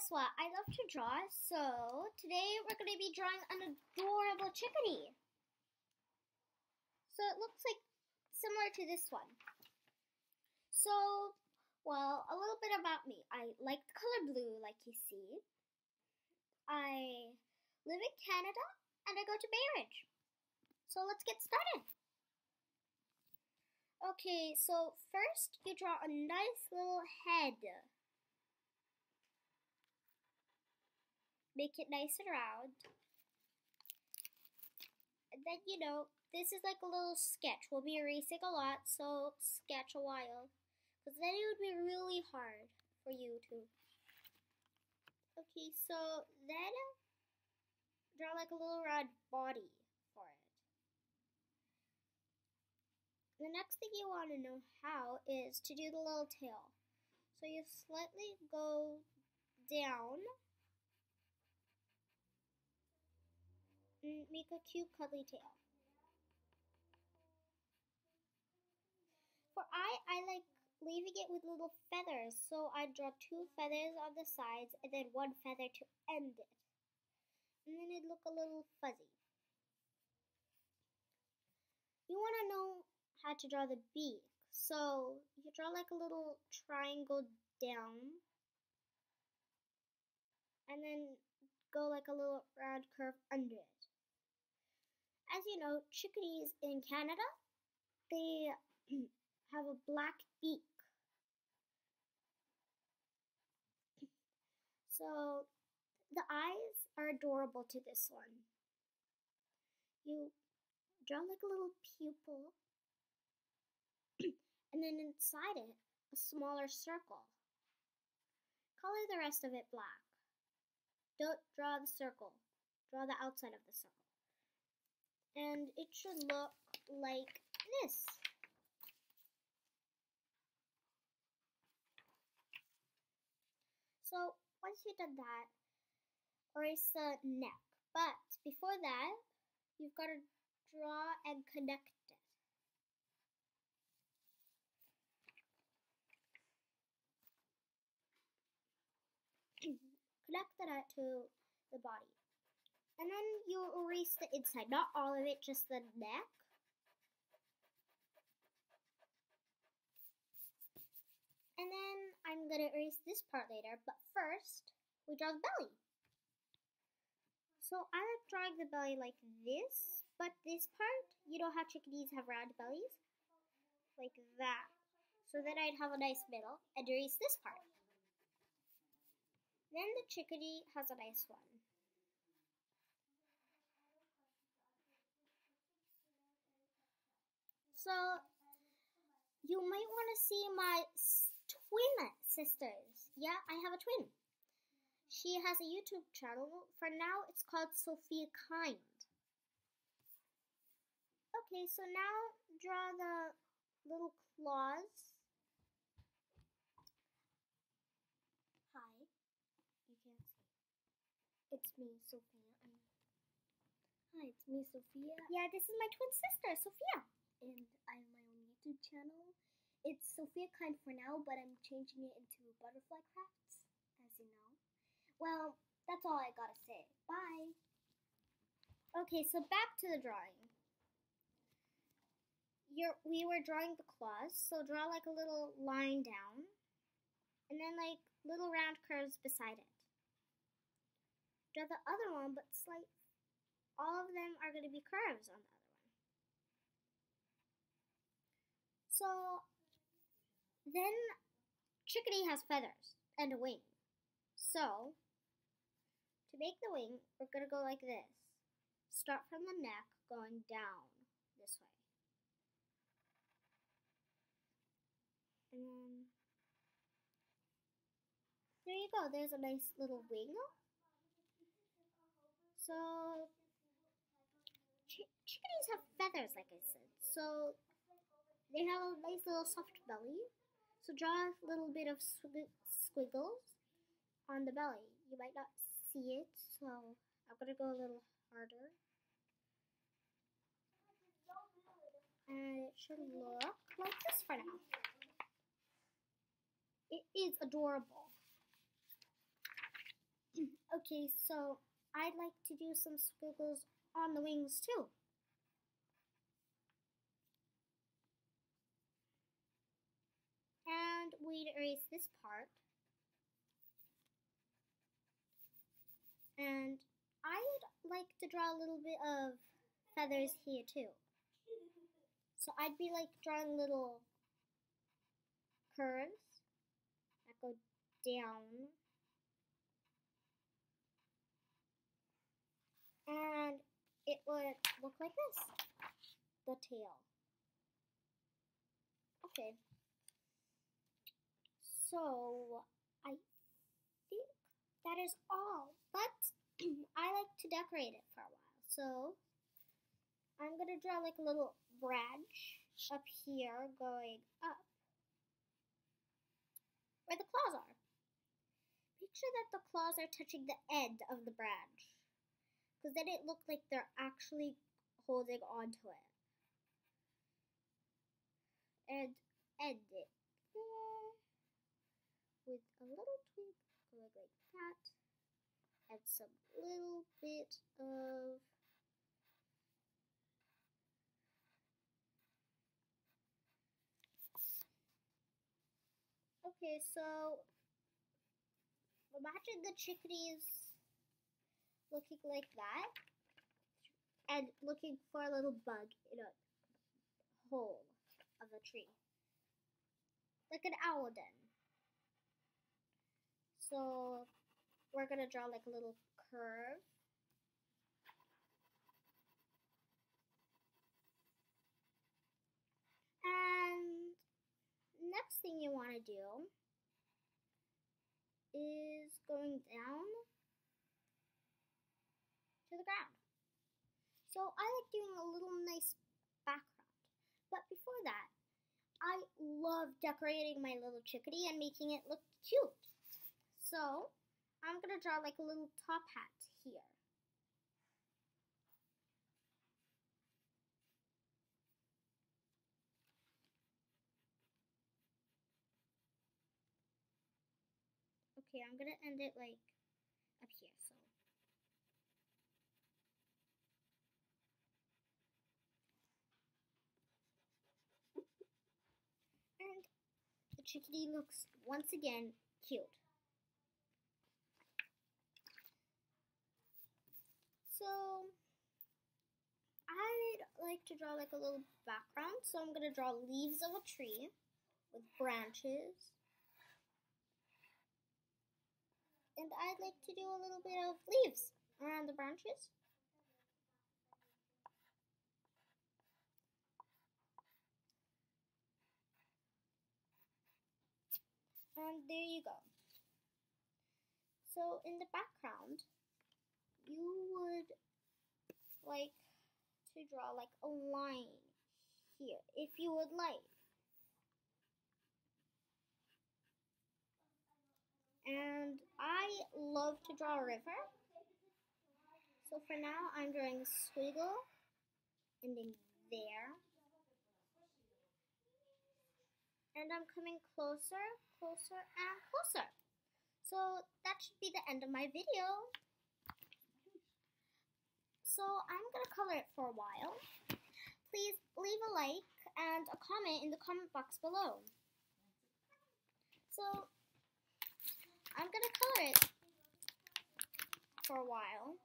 guess what? I love to draw, so today we're going to be drawing an adorable chickadee. So it looks like similar to this one. So, well, a little bit about me. I like the color blue, like you see. I live in Canada, and I go to Bay Ridge. So let's get started. Okay, so first you draw a nice little head. Make it nice and round. And then, this is like a little sketch. We'll be erasing a lot, so sketch a while. Because then it would be really hard for you to. Okay, so then draw like a little round body for it. The next thing you want to know how is to do the little tail. So you slightly go down and make a cute cuddly tail. For I like leaving it with little feathers, so I draw 2 feathers on the sides and then 1 feather to end it. And then it'd look a little fuzzy. You want to know how to draw the beak. So you draw like a little triangle down and then go like a little round curve under it. As you know, chickadees in Canada, they have a black beak. So the eyes are adorable to this one. You draw like a little pupil and then inside it, a smaller circle. Color the rest of it black. Don't draw the circle. Draw the outside of the circle. And it should look like this. So once you've done that, erase the neck. But before that, you've got to draw and connect it. Connect that to the body. And then you erase the inside, not all of it, just the neck. And then I'm going to erase this part later, but first, we draw the belly. So I like drawing the belly like this, but this part, you know how chickadees have round bellies? Like that. So then I'd have a nice middle, and erase this part. Then the chickadee has a nice one. So you might want to see my twin sisters. Yeah, I have a twin. She has a YouTube channel. For now, it's called Sophia Kind. Okay, so now draw the little claws. Hi. You can't see. It's me, Sophia. Hi, it's me, Sophia. Yeah, this is my twin sister, Sophia. And I have my own YouTube channel. It's Sophia Kind for now, but I'm changing it into Butterfly Crafts, as you know. Well, that's all I gotta say. Bye! Okay, so back to the drawing. We were drawing the claws, so draw like a little line down, and then like little round curves beside it. Draw the other one, but all of them are going to be curves on the other one. So then chickadee has feathers and a wing. So to make the wing, we're going to go like this. Start from the neck going down this way. And then there you go. There's a nice little wing. So chickadees have feathers, like I said. So they have a nice little soft belly. So draw a little bit of squiggles on the belly. You might not see it, so I'm going to go a little harder. And it should look like this for now. It is adorable. Okay, so I'd like to do some squiggles on the wings too. And we'd erase this part. And I'd like to draw a little bit of feathers here too. So I'd be like drawing little curves that go down. And it would look like this, the tail. Okay. So I think that is all, but I like to decorate it for a while. So I'm gonna draw like a little branch up here going up where the claws are. Make sure that the claws are touching the end of the branch, because then it looks like they're actually holding onto it. And end it there with a little tweak going like that, and some little bit of okay, so imagine the chickadees looking like that and looking for a little bug in a hole of a tree, like an owl den. So we're gonna draw like a little curve. And next thing you want to do is going down to the ground. So I like doing a little nice background. But before that, I love decorating my little chickadee and making it look cute. So I'm gonna draw like a little top hat here. Okay, I'm gonna end it like up here, so. And the chickadee looks once again cute. So I'd like to draw like a little background, so I'm gonna draw leaves of a tree with branches. And I'd like to do a little bit of leaves around the branches. And there you go. So in the background, you would like to draw like a line here, if you would like. And I love to draw a river. So for now, I'm drawing a squiggle, ending there. And I'm coming closer, closer, and closer. So that should be the end of my video. So I'm gonna color it for a while. Please leave a like and a comment in the comment box below. So I'm gonna color it for a while.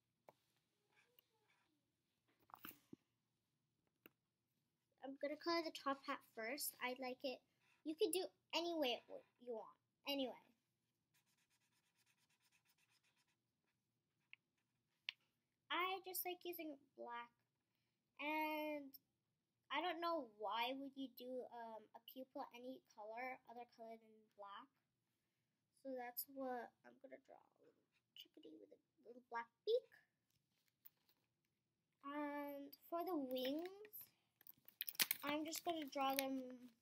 I'm gonna color the top hat first. I like it. You can do any way you want. Anyway. I just like using black, and I don't know why would you do a pupil any color other color than black. So that's what I'm gonna draw. A little chickadee with a little black beak. And for the wings, I'm just gonna draw them.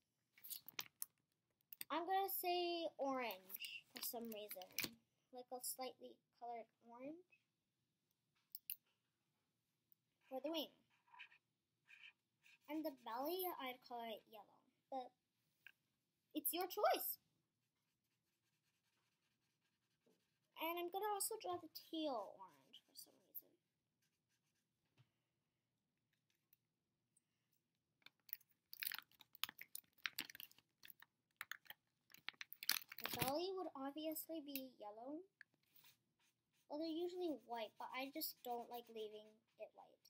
I'm gonna say orange for some reason, like a slightly colored orange for the wing. And the belly, I'd color it yellow, but it's your choice. And I'm gonna also draw the teal orange for some reason. The belly would obviously be yellow. Well, they're usually white, but I just don't like leaving it white.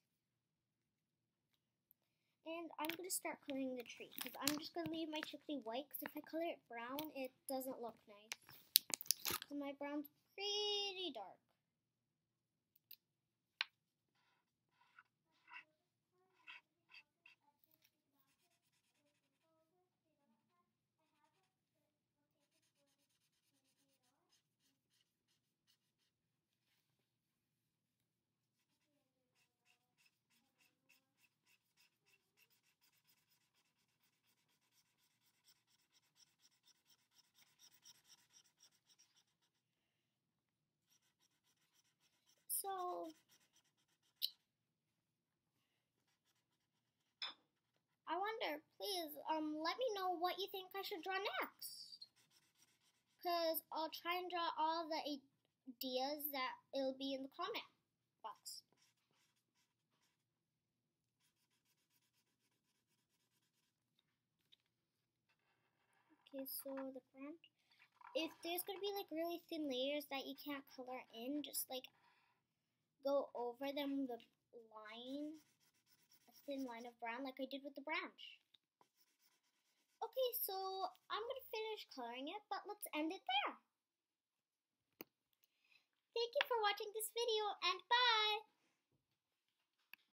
And I'm going to start coloring the tree, because I'm just going to leave my chickadee white, because if I color it brown, it doesn't look nice. Because my brown's pretty dark. So, I wonder, please, let me know what you think I should draw next. Because I'll try and draw all the ideas that it'll be in the comment box. Okay, so the branch. If there's going to be like really thin layers that you can't color in, just like go over them with a line, a thin line of brown like I did with the branch. Okay, so I'm going to finish coloring it, but let's end it there. Thank you for watching this video, and bye!